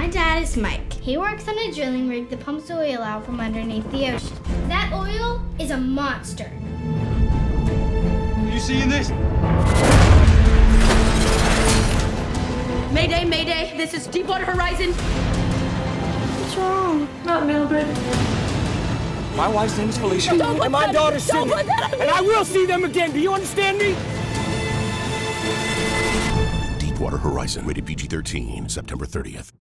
My dad is Mike. He works on a drilling rig that pumps oil out from underneath the ocean. That oil is a monster. Are you seeing this? Mayday, mayday, this is Deepwater Horizon. What's wrong? Not Mildred. My wife's name is Felicia. And my daughter's Cindy. And I will see them again. Do you understand me? Deepwater Horizon, rated PG-13, September 30th.